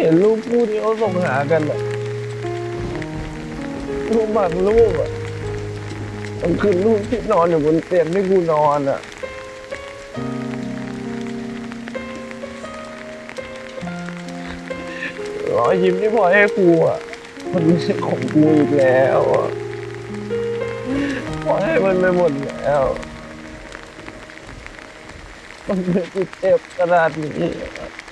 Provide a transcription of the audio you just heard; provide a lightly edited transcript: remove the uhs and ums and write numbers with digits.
ห็นรูปคู่ที่เขาส่งหากันอะรูปบางรูปอะมันคือรูปที่นอนอยู่บนเตียงที่กูนอนอะรอยยิ้มที่พลอยให้กูอะมันไม่ใช่ของกูอีกแล้วอะพลอยให้มันไปหมดแล้วมันไม่กูเจ็บขนาดนี้